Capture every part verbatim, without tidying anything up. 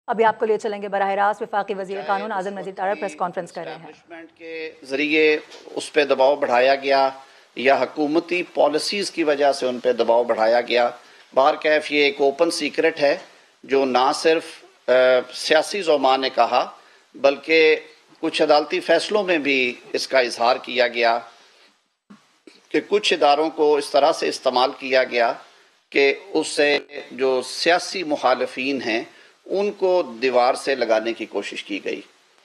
ابھی آپ کو لے چلیں گے براہ راست وفاقی وزیر قانون اعظم نذیر تارڑ پریس کانفرنس کر رہے ہیں. اسٹیبلشمنٹ کے ذریعے اس پہ دباؤ بڑھایا گیا یا حکومتی پالیسیز کی وجہ سے ان پہ دباؤ بڑھایا گیا. بہرکیف یہ ایک اوپن سیکرٹ ہے جو نہ صرف سیاسی زعماء نے کہا بلکہ کچھ عدالتی فیصلوں میں بھی اس کا اظہار کیا گیا کہ کچھ اداروں کو اس طرح سے استعمال کیا گیا کہ اس سے جو سیاسی مخالفین ہیں ان کو دیوار سے لگانے کی کوشش کی گئی.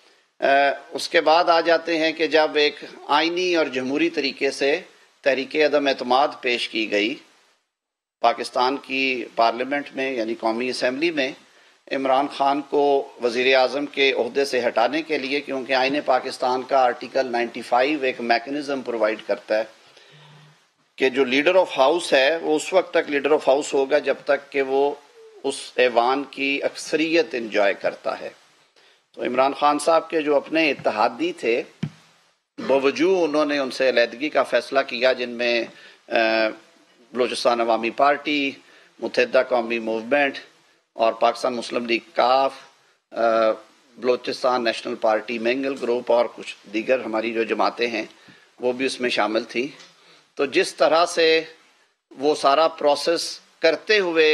اس کے بعد آ جاتے ہیں کہ جب ایک آئینی اور جمہوری طریقے سے تحریک عدم اعتماد پیش کی گئی پاکستان کی پارلیمنٹ میں یعنی قومی اسمبلی میں عمران خان کو وزیر اعظم کے عہدے سے ہٹانے کے لیے، کیونکہ آئین پاکستان کا آرٹیکل نائنٹی فائیو ایک میکنزم پرووائڈ کرتا ہے کہ جو لیڈر آف ہاؤس ہے وہ اس وقت تک لیڈر آف ہاؤس ہوگا جب تک کہ وہ اس ایوان کی اکثریت انجوائے کرتا ہے. تو عمران خان صاحب کے جو اپنے اتحادی تھے باوجود انہوں نے ان سے علیحدگی کا فیصلہ کیا، جن میں بلوچستان عوامی پارٹی، متحدہ قومی موومنٹ اور پاکستان مسلم لیگ کاف، Balochistan National Party Mengal group اور کچھ دیگر ہماری جو جماعتیں ہیں وہ بھی اس میں شامل تھیں. تو جس طرح سے وہ سارا پروسیس کرتے ہوئے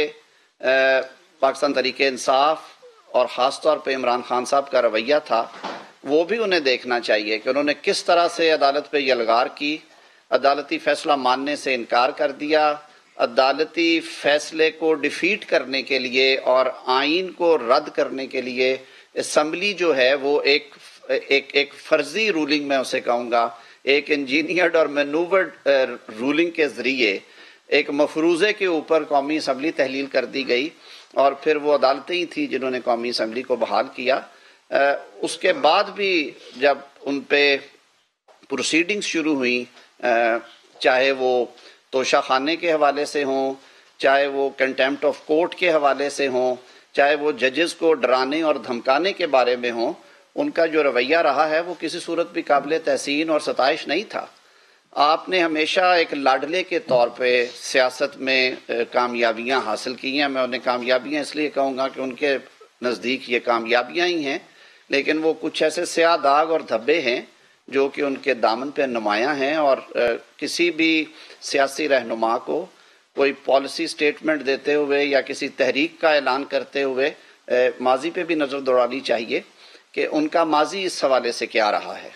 پاکستان تحریک انصاف اور خاص طور پہ عمران خان صاحب کا رویہ تھا، وہ بھی انہیں دیکھنا چاہیے کہ انہوں نے کس طرح سے عدالت پہ یلغار کی، عدالتی فیصلہ ماننے سے انکار کر دیا، عدالتی فیصلے کو ڈیفیٹ کرنے کے لیے اور آئین کو رد کرنے کے لیے اسمبلی جو ہے وہ ایک ایک ایک فرضی رولنگ میں اسے کہوں گا، ایک انجینئرڈ اور مینوورڈ رولنگ کے ذریعے ایک مفروضے کے اوپر قومی اسمبلی تحلیل کر دی گئی اور پھر وہ عدالتیں ہی تھیں جنہوں نے قومی اسمبلی کو بحال کیا. اس کے بعد بھی جب ان پہ پروسیڈنگز شروع ہوئیں، چاہے وہ توشہ خانے کے حوالے سے ہوں، چاہے وہ کنٹیمپٹ آف کورٹ کے حوالے سے ہوں، چاہے وہ ججز کو ڈرانے اور دھمکانے کے بارے میں ہوں، ان کا جو رویہ رہا ہے وہ کسی صورت بھی قابل تحسین اور ستائش نہیں تھا. آپ نے ہمیشہ ایک لاڈلے کے طور پہ سیاست میں کامیابیاں حاصل کی ہیں. میں انہیں کامیابیاں اس لیے کہوں گا کہ ان کے نزدیک یہ کامیابیاں ہی ہیں، لیکن وہ کچھ ایسے سیاہ داغ اور دھبے ہیں جو کہ ان کے دامن پہ نمایاں ہیں، اور کسی بھی سیاسی رہنما کو کوئی پالیسی سٹیٹمنٹ دیتے ہوئے یا کسی تحریک کا اعلان کرتے ہوئے ماضی پہ بھی نظر دوڑانی چاہیے کہ ان کا ماضی اس حوالے سے کیا رہا ہے.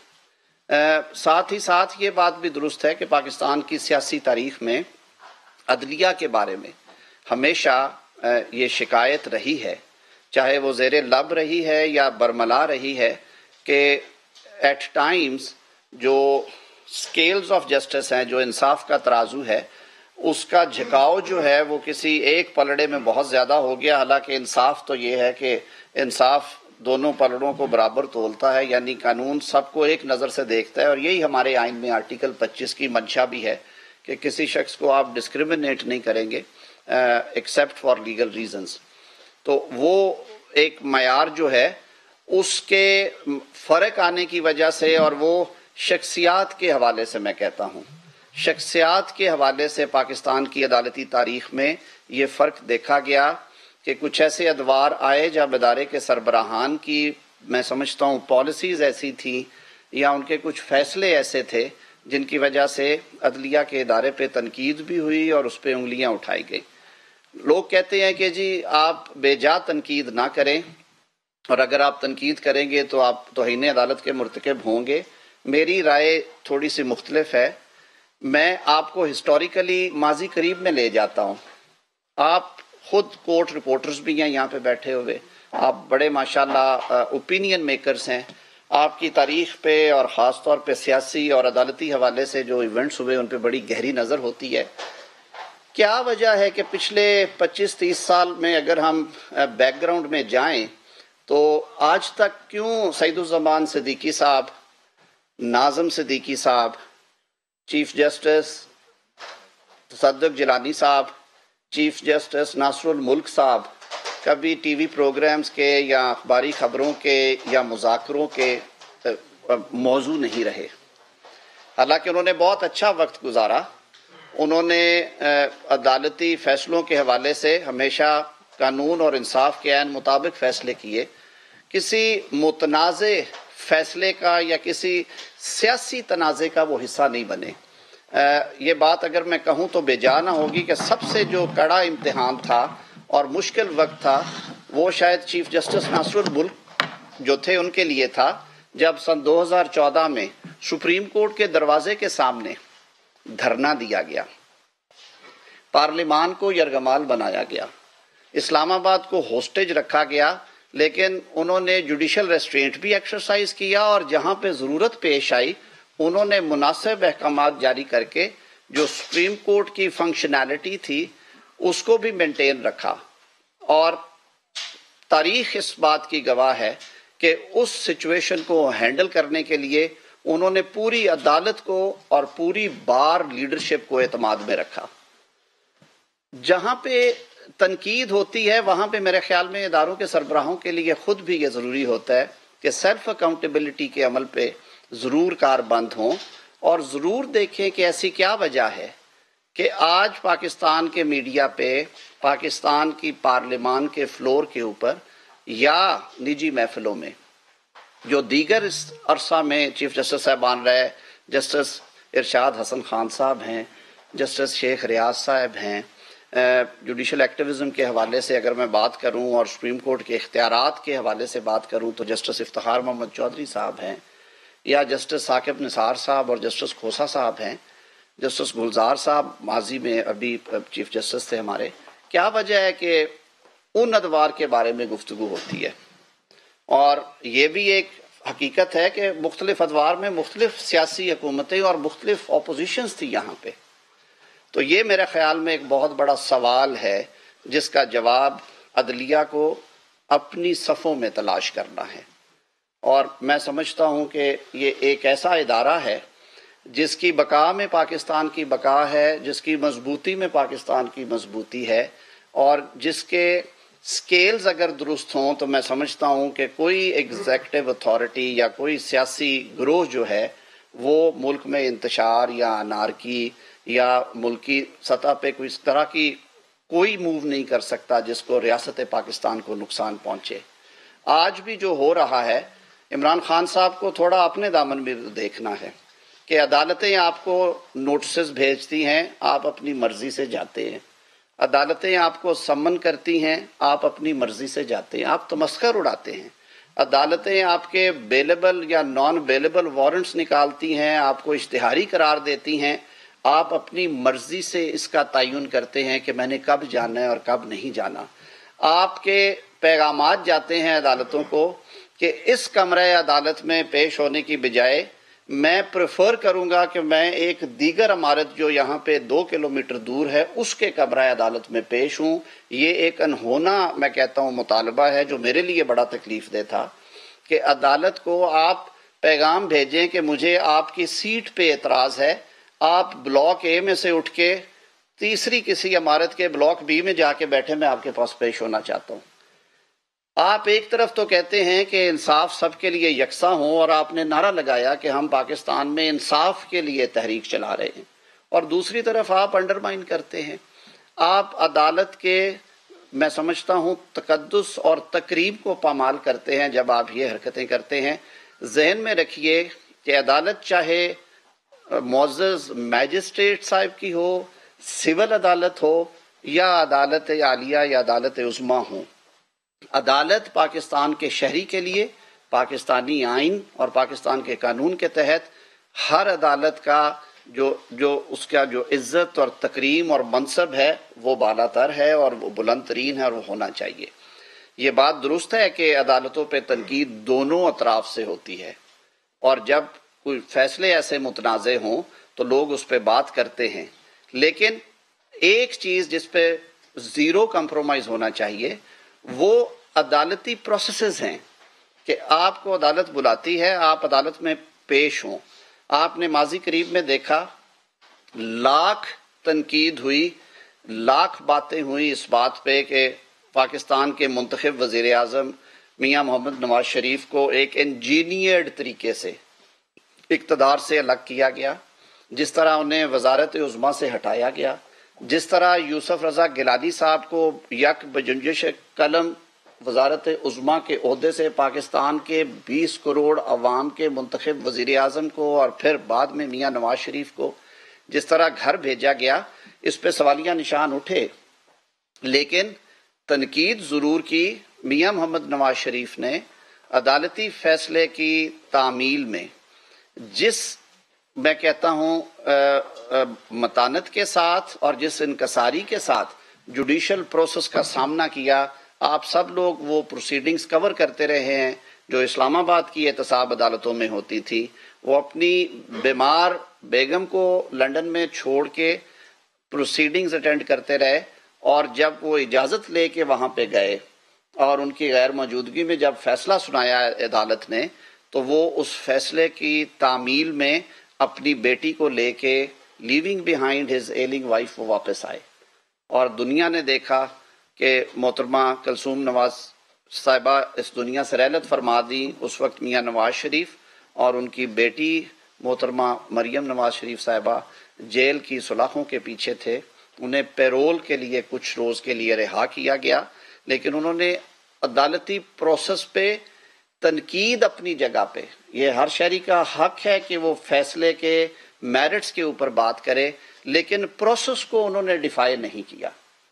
ساتھ ہی ساتھ یہ بات بھی درست ہے کہ پاکستان کی سیاسی تاریخ میں عدلیہ کے بارے میں ہمیشہ یہ شکایت رہی ہے، چاہے وہ زیر لب رہی ہے یا برملا رہی ہے، کہ ایٹ ٹائمز جو سکیلز آف جسٹس ہیں، جو انصاف کا ترازو ہے، اس کا جھکاؤ جو ہے وہ کسی ایک پلڑے میں بہت زیادہ ہو گیا. حالانکہ انصاف تو یہ ہے کہ انصاف دونوں پلڑوں کو برابر تولتا ہے، یعنی قانون سب کو ایک نظر سے دیکھتا ہے، اور یہی ہمارے آئین میں آرٹیکل پچیس کی منشا بھی ہے کہ کسی شخص کو آپ ڈسکریمنیٹ نہیں کریں گے ایکسیپٹ فار لیگل ریزنز. تو وہ ایک معیار جو ہے اس کے فرق آنے کی وجہ سے، اور وہ شخصیات کے حوالے سے میں کہتا ہوں، شخصیات کے حوالے سے پاکستان کی عدالتی تاریخ میں یہ فرق دیکھا گیا کہ کچھ ایسے ادوار آئے جب ادارے کے سربراہان کی میں سمجھتا ہوں پالیسیز ایسی تھیں یا ان کے کچھ فیصلے ایسے تھے جن کی وجہ سے عدلیہ کے ادارے پہ تنقید بھی ہوئی اور اس پہ انگلیاں اٹھائی گئی. لوگ کہتے ہیں کہ جی آپ بے جا تنقید نہ کریں، اور اگر آپ تنقید کریں گے تو آپ توہین عدالت کے مرتکب ہوں گے. میری رائے تھوڑی سی مختلف ہے. میں آپ کو ہسٹوریکلی ماضی قریب میں لے جاتا ہوں. آپ خود کورٹ رپورٹرز بھی ہیں یہاں پہ بیٹھے ہوئے، آپ بڑے ماشاءاللہ اوپینین میکرز ہیں. آپ کی تاریخ پہ اور خاص طور پہ سیاسی اور عدالتی حوالے سے جو ایونٹس ہوئے ان پہ بڑی گہری نظر ہوتی ہے. کیا وجہ ہے کہ پچھلے پچیس تیس سال میں اگر ہم بیک گراؤنڈ میں جائیں تو آج تک کیوں سعید الزمان صدیقی صاحب، ناظم صدیقی صاحب، چیف جسٹس تصدق جیلانی صاحب، چیف جسٹس ناصر الملک صاحب کبھی ٹی وی پروگرامز کے یا اخباری خبروں کے یا مذاکروں کے موضوع نہیں رہے؟ حالانکہ انہوں نے بہت اچھا وقت گزارا. انہوں نے عدالتی فیصلوں کے حوالے سے ہمیشہ قانون اور انصاف کے عین مطابق فیصلے کیے، کسی متنازع فیصلے کا یا کسی سیاسی تنازع کا وہ حصہ نہیں بنے۔ یہ بات اگر میں کہوں تو بے جا نہ ہوگی کہ سب سے جو کڑا امتحان تھا اور مشکل وقت تھا وہ شاید چیف جسٹس ناصر الملک جو تھے ان کے لیے تھا، جب سن دو ہزار چودہ میں سپریم کورٹ کے دروازے کے سامنے دھرنا دیا گیا، پارلیمان کو یرغمال بنایا گیا، اسلام آباد کو ہوسٹیج رکھا گیا، لیکن انہوں نے جوڈیشل ریسٹرینٹ بھی ایکسرسائز کیا اور جہاں پہ ضرورت پیش آئی انہوں نے مناسب احکامات جاری کر کے جو سپریم کورٹ کی فنکشنالٹی تھی اس کو بھی مینٹین رکھا۔ اور تاریخ اس بات کی گواہ ہے کہ اس سچویشن کو ہینڈل کرنے کے لیے انہوں نے پوری عدالت کو اور پوری بار لیڈرشپ کو اعتماد میں رکھا۔ جہاں پہ تنقید ہوتی ہے وہاں پہ میرے خیال میں اداروں کے سربراہوں کے لیے خود بھی یہ ضروری ہوتا ہے کہ سیلف اکاؤنٹیبلٹی کے عمل پہ ضرور کاربند ہوں اور ضرور دیکھیں کہ ایسی کیا وجہ ہے کہ آج پاکستان کے میڈیا پہ، پاکستان کی پارلیمان کے فلور کے اوپر یا نجی محفلوں میں جو دیگر اس عرصہ میں چیف جسٹس صاحبان رہے، جسٹس ارشاد حسن خان صاحب ہیں، جسٹس شیخ ریاض صاحب ہیں، جوڈیشل ایکٹیویزم کے حوالے سے اگر میں بات کروں اور سپریم کورٹ کے اختیارات کے حوالے سے بات کروں تو جسٹس افتخار محمد چودھری صاحب ہیں، یا جسٹس ثاقب نثار صاحب اور جسٹس کھوسا صاحب ہیں، جسٹس گلزار صاحب ماضی میں ابھی چیف جسٹس تھے ہمارے۔ کیا وجہ ہے کہ ان ادوار کے بارے میں گفتگو ہوتی ہے؟ اور یہ بھی ایک حقیقت ہے کہ مختلف ادوار میں مختلف سیاسی حکومتیں اور مختلف اپوزیشنز تھی یہاں پہ۔ تو یہ میرے خیال میں ایک بہت بڑا سوال ہے جس کا جواب عدلیہ کو اپنی صفوں میں تلاش کرنا ہے، اور میں سمجھتا ہوں کہ یہ ایک ایسا ادارہ ہے جس کی بقا میں پاکستان کی بقا ہے، جس کی مضبوطی میں پاکستان کی مضبوطی ہے، اور جس کے سکیلز اگر درست ہوں تو میں سمجھتا ہوں کہ کوئی ایگزیکٹو اتھارٹی یا کوئی سیاسی گروہ جو ہے وہ ملک میں انتشار یا انارکی یا ملکی سطح پہ کوئی اس طرح کی کوئی موو نہیں کر سکتا جس کو ریاست پاکستان کو نقصان پہنچے۔ آج بھی جو ہو رہا ہے، عمران خان صاحب کو تھوڑا اپنے دامن میں دیکھنا ہے کہ عدالتیں آپ کو نوٹسز بھیجتی ہیں، آپ اپنی مرضی سے جاتے ہیں، عدالتیں آپ کو سمن کرتی ہیں، آپ اپنی مرضی سے جاتے ہیں، آپ تمسخر اڑاتے ہیں، عدالتیں آپ کے بیلیبل یا نان بیلیبل وارنٹس نکالتی ہیں، آپ کو اشتہاری قرار دیتی ہیں، آپ اپنی مرضی سے اس کا تعین کرتے ہیں کہ میں نے کب جانا ہے اور کب نہیں جانا۔ آپ کے پیغامات جاتے ہیں عدالتوں کو کہ اس کمرہ عدالت میں پیش ہونے کی بجائے میں پریفر کروں گا کہ میں ایک دیگر عمارت جو یہاں پہ دو کلومیٹر دور ہے اس کے کمرہ عدالت میں پیش ہوں۔ یہ ایک انہونا میں کہتا ہوں مطالبہ ہے جو میرے لیے بڑا تکلیف دہ تھا کہ عدالت کو آپ پیغام بھیجیں کہ مجھے آپ کی سیٹ پہ اعتراض ہے، آپ بلاک اے میں سے اٹھ کے تیسری کسی عمارت کے بلاک بی میں جا کے بیٹھے، میں آپ کے پاس پیش ہونا چاہتا ہوں۔ آپ ایک طرف تو کہتے ہیں کہ انصاف سب کے لیے یکساں ہو، اور آپ نے نعرہ لگایا کہ ہم پاکستان میں انصاف کے لیے تحریک چلا رہے ہیں، اور دوسری طرف آپ انڈرمائن کرتے ہیں۔ آپ عدالت کے میں سمجھتا ہوں تقدس اور تقریب کو پامال کرتے ہیں جب آپ یہ حرکتیں کرتے ہیں۔ ذہن میں رکھیے کہ عدالت چاہے معزز میجسٹریٹ صاحب کی ہو، سول عدالت ہو، یا عدالت عالیہ یا عدالت عظمیٰ ہو، عدالت پاکستان کے شہری کے لیے پاکستانی آئین اور پاکستان کے قانون کے تحت ہر عدالت کا جو جو اس کا جو عزت اور تکریم اور منصب ہے وہ بالا تر ہے اور وہ بلند ترین ہے اور وہ ہونا چاہیے۔ یہ بات درست ہے کہ عدالتوں پہ تنقید دونوں اطراف سے ہوتی ہے، اور جب کوئی فیصلے ایسے متنازع ہوں تو لوگ اس پہ بات کرتے ہیں، لیکن ایک چیز جس پہ زیرو کمپرومائز ہونا چاہیے وہ عدالتی پروسیسز ہیں کہ آپ کو عدالت بلاتی ہے، آپ عدالت میں پیش ہوں۔ آپ نے ماضی قریب میں دیکھا لاکھ تنقید ہوئی، لاکھ باتیں ہوئی اس بات پہ کہ پاکستان کے منتخب وزیر اعظم میاں محمد نواز شریف کو ایک انجینئرڈ طریقے سے اقتدار سے الگ کیا گیا، جس طرح انہیں وزارت عظمیٰ سے ہٹایا گیا، جس طرح یوسف رضا گیلانی صاحب کو یک بجنجش قلم وزارت عظمیٰ کے عہدے سے پاکستان کے بیس کروڑ عوام کے منتخب وزیر اعظم کو اور پھر بعد میں میاں نواز شریف کو جس طرح گھر بھیجا گیا، اس پہ سوالیہ نشان اٹھے، لیکن تنقید ضرور کی میاں محمد نواز شریف نے عدالتی فیصلے کی تعمیل میں جس میں کہتا ہوں متانت کے ساتھ اور جس انکساری کے ساتھ جوڈیشل پروسیس کا سامنا کیا۔ آپ سب لوگ وہ پروسیڈنگز کور کرتے رہے ہیں جو اسلام آباد کی احتساب عدالتوں میں ہوتی تھی۔ وہ اپنی بیمار بیگم کو لنڈن میں چھوڑ کے پروسیڈنگز اٹینڈ کرتے رہے، اور جب وہ اجازت لے کے وہاں پہ گئے اور ان کی غیر موجودگی میں جب فیصلہ سنایا عدالت نے، تو وہ اس فیصلے کی تعمیل میں اپنی بیٹی کو لے کے living behind his ailing wife وہ واپس آئے، اور دنیا نے دیکھا کہ محترمہ کلثوم نواز صاحبہ اس دنیا سے رحلت فرما دی۔ اس وقت میاں نواز شریف اور ان کی بیٹی محترمہ مریم نواز شریف صاحبہ جیل کی سلاخوں کے پیچھے تھے۔ انہیں پیرول کے لیے کچھ روز کے لیے رہا کیا گیا، لیکن انہوں نے عدالتی پروسیس پہ تنقید اپنی جگہ پہ، یہ ہر شہری کا حق ہے کہ وہ فیصلے کے میرٹس کے اوپر بات کرے، لیکن پروسیس کو انہوں نے ڈیفائی نہیں کیا۔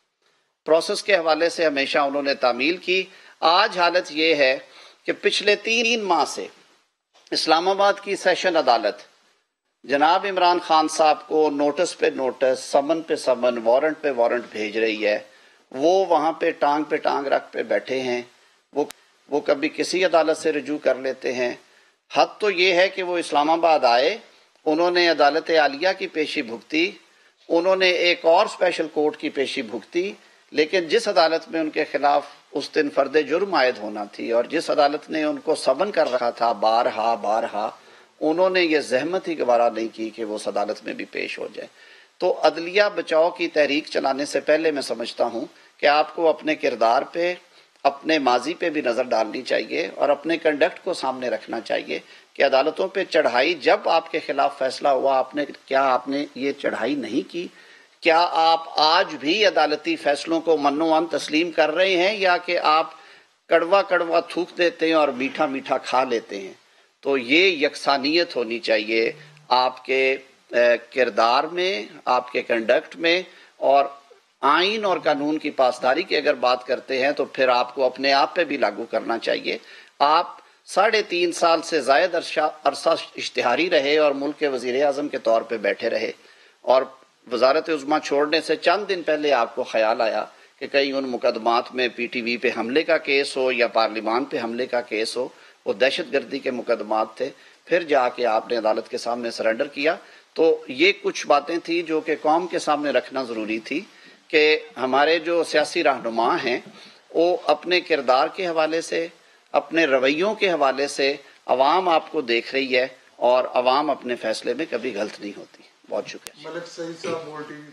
پروسیس کے حوالے سے ہمیشہ انہوں نے تعمیل کی۔ آج حالت یہ ہے کہ پچھلے تین ماہ سے اسلام آباد کی سیشن عدالت جناب عمران خان صاحب کو نوٹس پہ نوٹس، سمن پہ سمن، وارنٹ پہ وارنٹ بھیج رہی ہے۔ وہ وہاں پہ ٹانگ پہ ٹانگ رکھ پہ بیٹھے ہیں، وہ وہ کبھی کسی عدالت سے رجوع کر لیتے ہیں۔ حد تو یہ ہے کہ وہ اسلام آباد آئے، انہوں نے عدالت عالیہ کی پیشی بھگتی، انہوں نے ایک اور اسپیشل کورٹ کی پیشی بھگتی، لیکن جس عدالت میں ان کے خلاف اس دن فرد جرم عائد ہونا تھی اور جس عدالت نے ان کو سمن کر رکھا تھا بارہا بارہا، انہوں نے یہ زحمت ہی گوارا نہیں کی کہ وہ اس عدالت میں بھی پیش ہو جائے۔ تو عدلیہ بچاؤ کی تحریک چلانے سے پہلے میں سمجھتا ہوں کہ آپ کو اپنے کردار پہ، اپنے ماضی پہ بھی نظر ڈالنی چاہیے اور اپنے کنڈکٹ کو سامنے رکھنا چاہیے کہ عدالتوں پہ چڑھائی جب آپ کے خلاف فیصلہ ہوا، آپ نے کیا آپ نے یہ چڑھائی نہیں کی؟ کیا آپ آج بھی عدالتی فیصلوں کو منوان تسلیم کر رہے ہیں، یا کہ آپ کڑوا کڑوا تھوک دیتے ہیں اور میٹھا میٹھا کھا لیتے ہیں؟ تو یہ یکسانیت ہونی چاہیے آپ کے کردار میں، آپ کے کنڈکٹ میں، اور آئین اور قانون کی پاسداری کی اگر بات کرتے ہیں تو پھر آپ کو اپنے آپ پہ بھی لاگو کرنا چاہیے۔ آپ ساڑھے تین سال سے زائد عرصہ اشتہاری رہے اور ملک کے وزیر اعظم کے طور پہ بیٹھے رہے، اور وزارت عظمیٰ چھوڑنے سے چند دن پہلے آپ کو خیال آیا کہ کئی ان مقدمات میں پی ٹی وی پہ حملے کا کیس ہو یا پارلیمان پہ حملے کا کیس ہو، وہ دہشت گردی کے مقدمات تھے، پھر جا کے آپ نے عدالت کے سامنے سرنڈر کیا۔ تو یہ کچھ باتیں تھیں جو کہ قوم کے سامنے رکھنا ضروری تھی کہ ہمارے جو سیاسی رہنما ہیں وہ اپنے کردار کے حوالے سے، اپنے رویوں کے حوالے سے عوام آپ کو دیکھ رہی ہے، اور عوام اپنے فیصلے میں کبھی غلط نہیں ہوتی۔ بہت شکریہ۔ ملک سعید صاحب مول ٹی وی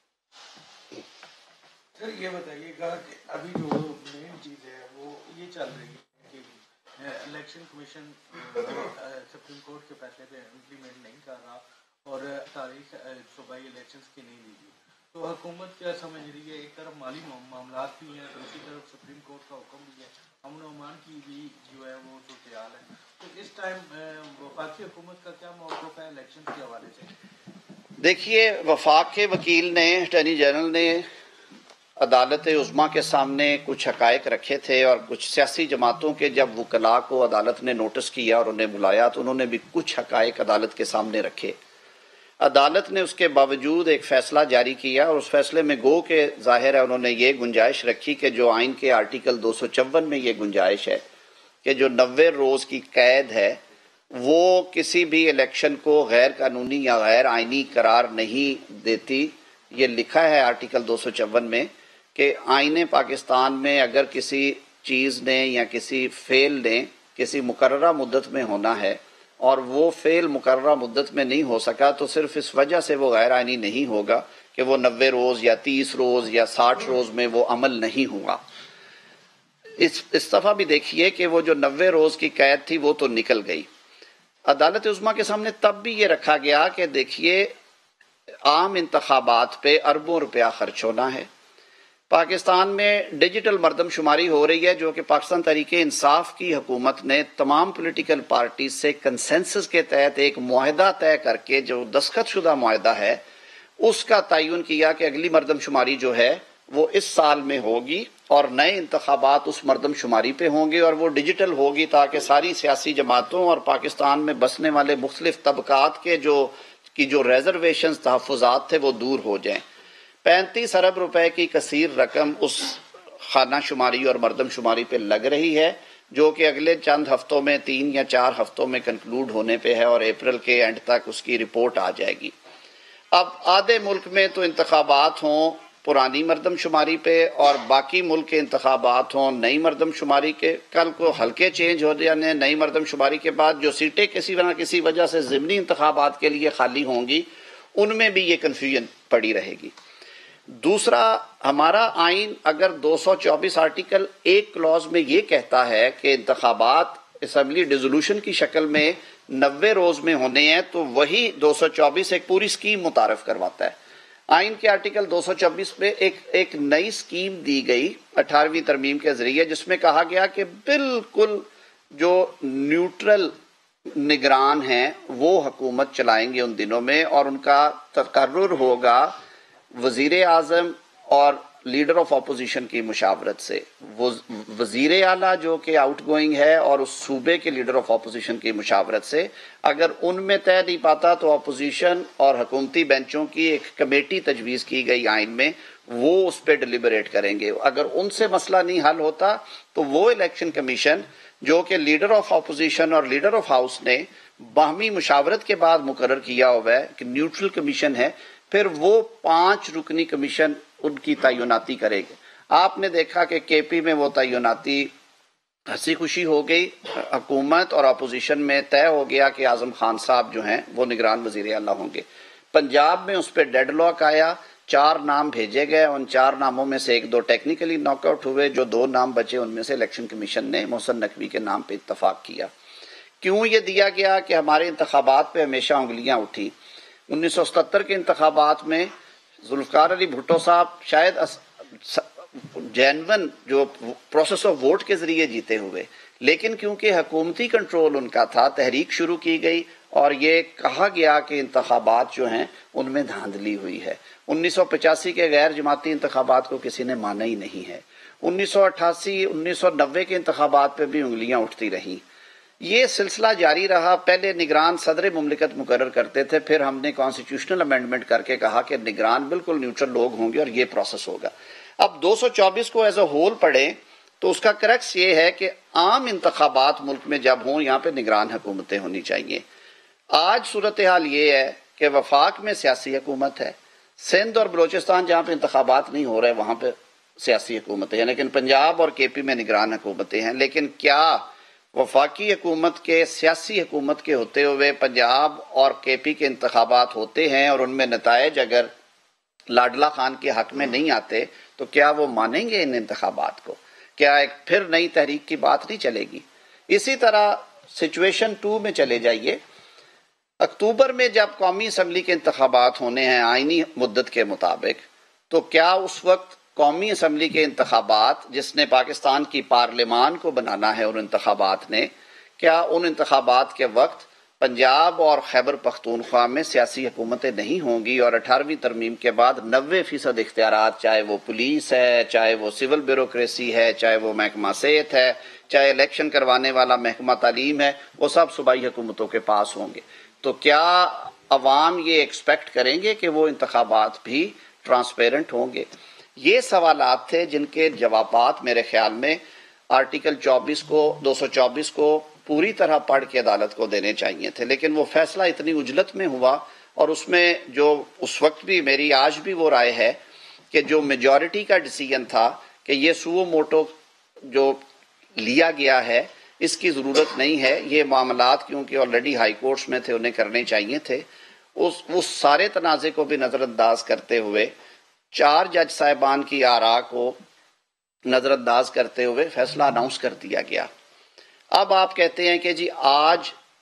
سے۔ سر یہ بتائیے گا کہ ابھی جو مین چیز ہے وہ یہ چل رہی ہے کہ الیکشن کمیشن سپریم کورٹ کے فیصلے پہ امپلیمنٹ نہیں کر رہا اور تاریخ صوبائی الیکشنز کی نہیں دی گئی، تو حکومت کیا سمجھ رہی ہے؟ ایک طرف مالی معاملات بھی ہیں، دوسری طرف سپریم کورٹ کا حکم بھی ہے، امن و امان کی بھی جو ہے وہ صورتحال ہے، تو اس ٹائم وفاقی حکومت کا کیا موقف ہے الیکشن کے حوالے سے؟ دیکھیے، وفاق کے وکیل نے، اٹارنی جنرل نے عدالت عظمیٰ کے سامنے کچھ حقائق رکھے تھے، اور کچھ سیاسی جماعتوں کے جب وکلاء کو عدالت نے نوٹس کیا اور انہیں بلایا تو انہوں نے بھی کچھ حقائق عدالت کے سامنے رکھے۔ عدالت نے اس کے باوجود ایک فیصلہ جاری کیا، اور اس فیصلے میں گو کہ ظاہر ہے انہوں نے یہ گنجائش رکھی کہ جو آئین کے آرٹیکل دو سو چون میں یہ گنجائش ہے کہ جو نوے روز کی قید ہے وہ کسی بھی الیکشن کو غیر قانونی یا غیر آئینی قرار نہیں دیتی۔ یہ لکھا ہے آرٹیکل دو سو چون میں کہ آئین پاکستان میں اگر کسی چیز نے یا کسی فعل نے کسی مقررہ مدت میں ہونا ہے اور وہ فعل مقررہ مدت میں نہیں ہو سکا تو صرف اس وجہ سے وہ غیر آئینی نہیں ہوگا کہ وہ نوے روز یا تیس روز یا ساٹھ روز میں وہ عمل نہیں ہوا۔ اس اس دفعہ بھی دیکھیے کہ وہ جو نوے روز کی قید تھی وہ تو نکل گئی۔ عدالت عظمیٰ کے سامنے تب بھی یہ رکھا گیا کہ دیکھیے عام انتخابات پہ اربوں روپیہ خرچ ہونا ہے۔ پاکستان میں ڈیجیٹل مردم شماری ہو رہی ہے جو کہ پاکستان تحریک انصاف کی حکومت نے تمام پولیٹیکل پارٹیز سے کنسنسس کے تحت ایک معاہدہ طے کر کے جو دستخط شدہ معاہدہ ہے اس کا تعین کیا کہ اگلی مردم شماری جو ہے وہ اس سال میں ہوگی اور نئے انتخابات اس مردم شماری پہ ہوں گے اور وہ ڈیجیٹل ہوگی تاکہ ساری سیاسی جماعتوں اور پاکستان میں بسنے والے مختلف طبقات کے جو کی جو ریزرویشنز تحفظات تھے وہ دور ہو جائیں۔ پینتیس ارب روپے کی کثیر رقم اس خانہ شماری اور مردم شماری پہ لگ رہی ہے جو کہ اگلے چند ہفتوں میں تین یا چار ہفتوں میں کنکلوڈ ہونے پہ ہے اور اپریل کے اینڈ تک اس کی رپورٹ آ جائے گی۔ اب آدھے ملک میں تو انتخابات ہوں پرانی مردم شماری پہ اور باقی ملک کے انتخابات ہوں نئی مردم شماری کے، کل کو ہلکے چینج ہو جانے نئی مردم شماری کے بعد جو سیٹیں کسی نہ کسی وجہ سے ضمنی انتخابات کے لیے خالی ہوں گی ان میں بھی یہ کنفیوژن پڑی رہے گی۔ دوسرا، ہمارا آئین اگر دو سو چوبیس آرٹیکل ایک کلوز میں یہ کہتا ہے کہ انتخابات اسمبلی ڈیزولوشن کی شکل میں نوے روز میں ہونے ہیں تو وہی دو سو چوبیس ایک پوری سکیم متعارف کرواتا ہے۔ آئین کے آرٹیکل دو سو چوبیس میں ایک ایک نئی سکیم دی گئی اٹھارہویں ترمیم کے ذریعے جس میں کہا گیا کہ بالکل جو نیوٹرل نگران ہیں وہ حکومت چلائیں گے ان دنوں میں اور ان کا تقرر ہوگا وزیر اعظم اور لیڈر آف اپوزیشن کی مشاورت سے۔ وزیر اعلیٰ جو کہ آؤٹ گوئنگ ہے اور اس صوبے کے لیڈر آف اپوزیشن کی مشاورت سے، اگر ان میں طے نہیں پاتا تو اپوزیشن اور حکومتی بینچوں کی ایک کمیٹی تجویز کی گئی آئین میں، وہ اس پہ ڈیلیبریٹ کریں گے۔ اگر ان سے مسئلہ نہیں حل ہوتا تو وہ الیکشن کمیشن جو کہ لیڈر آف اپوزیشن اور لیڈر آف ہاؤس نے باہمی مشاورت کے بعد مقرر کیا ہوا ہے کہ نیوٹرل کمیشن ہے، پھر وہ پانچ رکنی کمیشن ان کی تعیناتی کرے گے۔ آپ نے دیکھا کہ کے پی میں وہ تعیناتی ہنسی خوشی ہو گئی، حکومت اور اپوزیشن میں طے ہو گیا کہ اعظم خان صاحب جو ہیں وہ نگران وزیر اعلیٰ ہوں گے۔ پنجاب میں اس پہ ڈیڈ لاک آیا، چار نام بھیجے گئے، ان چار ناموں میں سے ایک دو ٹیکنیکلی ناک آؤٹ ہوئے، جو دو نام بچے ان میں سے الیکشن کمیشن نے محسن نقوی کے نام پہ اتفاق کیا۔ کیوں یہ دیا گیا کہ ہمارے انتخابات پہ ہمیشہ انگلیاں اٹھی۔ انیس سو ستر کے انتخابات میں ذوالفقار علی بھٹو صاحب شاید جینون جو پروسیس آف ووٹ کے ذریعے جیتے ہوئے، لیکن کیونکہ حکومتی کنٹرول ان کا تھا، تحریک شروع کی گئی اور یہ کہا گیا کہ انتخابات جو ہیں ان میں دھاندلی ہوئی ہے۔ انیس سو پچاسی کے غیر جماعتی انتخابات کو کسی نے مانا ہی نہیں ہے۔ انیس سو اٹھاسی انیس سو نوے کے انتخابات پہ بھی انگلیاں اٹھتی رہیں۔ یہ سلسلہ جاری رہا۔ پہلے نگران صدر مملکت مقرر کرتے تھے، پھر ہم نے کانسٹیٹیوشنل امینڈمنٹ کر کے کہا کہ نگران بالکل نیوٹرل لوگ ہوں گے اور یہ پروسیس ہوگا۔ اب دو سو چوبیس کو ایز اے ہول پڑھیں تو اس کا کریکس یہ ہے کہ عام انتخابات ملک میں جب ہوں یہاں پہ نگران حکومتیں ہونی چاہیے۔ آج صورتحال یہ ہے کہ وفاق میں سیاسی حکومت ہے، سندھ اور بلوچستان جہاں پہ انتخابات نہیں ہو رہے وہاں پہ سیاسی حکومتیں ہیں، لیکن پنجاب اور کے پی میں نگران حکومتیں ہیں۔ لیکن کیا وفاقی حکومت کے سیاسی حکومت کے ہوتے ہوئے پنجاب اور کے پی کے انتخابات ہوتے ہیں اور ان میں نتائج اگر لاڈلا خان کے حق میں نہیں آتے تو کیا وہ مانیں گے ان انتخابات کو؟ کیا ایک پھر نئی تحریک کی بات نہیں چلے گی؟ اسی طرح سچویشن ٹو میں چلے جائیے۔ اکتوبر میں جب قومی اسمبلی کے انتخابات ہونے ہیں آئینی مدت کے مطابق، تو کیا اس وقت قومی اسمبلی کے انتخابات جس نے پاکستان کی پارلیمان کو بنانا ہے اور انتخابات نے، کیا ان انتخابات کے وقت پنجاب اور خیبر پختونخوا میں سیاسی حکومتیں نہیں ہوں گی اور اٹھارہویں ترمیم کے بعد نوے فیصد اختیارات، چاہے وہ پولیس ہے، چاہے وہ سول بیوروکریسی ہے، چاہے وہ محکمہ صحت ہے، چاہے الیکشن کروانے والا محکمہ تعلیم ہے، وہ سب صوبائی حکومتوں کے پاس ہوں گے؟ تو کیا عوام یہ ایکسپیکٹ کریں گے کہ وہ انتخابات بھی ٹرانسپیرنٹ ہوں گے؟ یہ سوالات تھے جن کے جوابات میرے خیال میں آرٹیکل چوبیس کو دو سو چوبیس کو پوری طرح پڑھ کے عدالت کو دینے چاہیے تھے، لیکن وہ فیصلہ اتنی اجلت میں ہوا اور اس میں جو اس وقت بھی میری آج بھی وہ رائے ہے کہ جو میجورٹی کا ڈیسیژن تھا کہ یہ سو موٹو جو لیا گیا ہے اس کی ضرورت نہیں ہے، یہ معاملات کیونکہ آلریڈی ہائی کورٹس میں تھے انہیں کرنے چاہیے تھے، اس اس سارے تنازع کو بھی نظر انداز کرتے ہوئے چار جج صاحبان کی آراء کو نظر انداز کرتے ہوئے فیصلہ اناؤنس کر دیا گیا۔ اب آپ کہتے ہیں کہ جی آج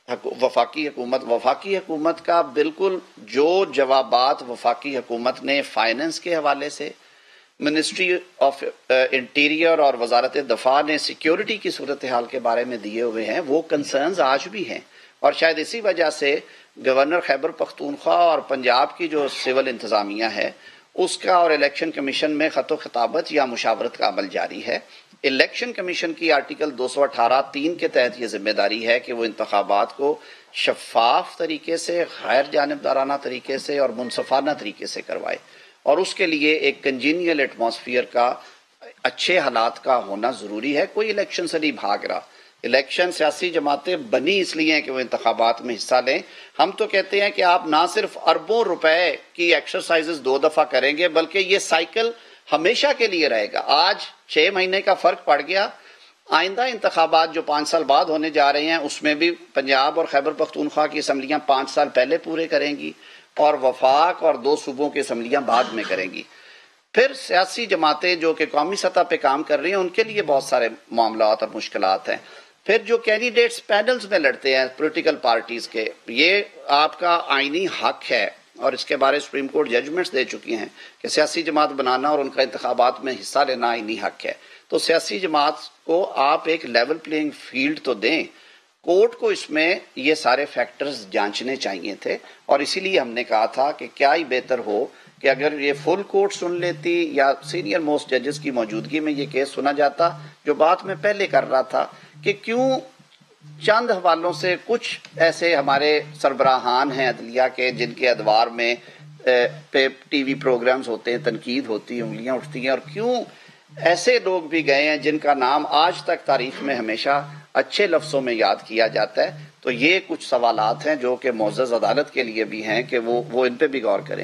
وفاقی حکومت وفاقی حکومت کا بالکل جو جوابات وفاقی حکومت نے فائننس کے حوالے سے، منسٹری آف انٹیریئر اور وزارت دفاع نے سیکیورٹی کی صورتحال کے بارے میں دیے ہوئے ہیں، وہ کنسرنز آج بھی ہیں، اور شاید اسی وجہ سے گورنر خیبر پختونخوا اور پنجاب کی جو سول انتظامیہ ہے اس کا اور الیکشن کمیشن میں خط و خطابت یا مشاورت کا عمل جاری ہے۔ الیکشن کمیشن کی آرٹیکل دو سو اٹھارہ تین کے تحت یہ ذمہ داری ہے کہ وہ انتخابات کو شفاف طریقے سے، غیر جانبدارانہ طریقے سے اور منصفانہ طریقے سے کروائے، اور اس کے لیے ایک کنجینیل ایٹماسفیئر کا، اچھے حالات کا ہونا ضروری ہے۔ کوئی الیکشن سے نہیں بھاگ رہا، الیکشن سیاسی جماعتیں بنی اس لیے ہیں کہ وہ انتخابات میں حصہ لیں۔ ہم تو کہتے ہیں کہ آپ نہ صرف اربوں روپے کی ایکسرسائزز دو دفعہ کریں گے بلکہ یہ سائیکل ہمیشہ کے لیے رہے گا۔ آج چھ مہینے کا فرق پڑ گیا، آئندہ انتخابات جو پانچ سال بعد ہونے جا رہے ہیں اس میں بھی پنجاب اور خیبر پختونخوا کی اسمبلیاں پانچ سال پہلے پورے کریں گی اور وفاق اور دو صوبوں کی اسمبلیاں بعد میں کریں گی۔ پھر سیاسی جماعتیں جو کہ قومی سطح پہ کام کر رہی ہیں ان کے لیے بہت سارے معاملات اور مشکلات ہیں۔ پھر جو کینڈیڈیٹس پینلز میں لڑتے ہیں پولیٹیکل پارٹیز کے، یہ آپ کا آئینی حق ہے اور اس کے بارے سپریم کورٹ ججمنٹس دے چکی ہیں کہ سیاسی جماعت بنانا اور ان کا انتخابات میں حصہ لینا آئینی حق ہے۔ تو سیاسی جماعت کو آپ ایک لیول پلینگ فیلڈ تو دیں، کورٹ کو اس میں یہ سارے فیکٹرز جانچنے چاہیے تھے، اور اسی لیے ہم نے کہا تھا کہ کیا ہی بہتر ہو کہ اگر یہ فل کورٹ سن لیتی یا سینئر موسٹ ججز کی موجودگی میں یہ کیس سنا جاتا، جو بات میں پہلے کر رہا تھا کہ کیوں چند حوالوں سے کچھ ایسے ہمارے سربراہان ہیں عدلیہ کے جن کے ادوار میں پہ ٹی وی پروگرامز ہوتے ہیں، تنقید ہوتی ہے، انگلیاں اٹھتی ہیں، اور کیوں ایسے لوگ بھی گئے ہیں جن کا نام آج تک تاریخ میں ہمیشہ اچھے لفظوں میں یاد کیا جاتا ہے۔ تو یہ کچھ سوالات ہیں جو کہ معزز عدالت کے لیے بھی ہیں کہ وہ وہ ان پہ بھی غور کریں۔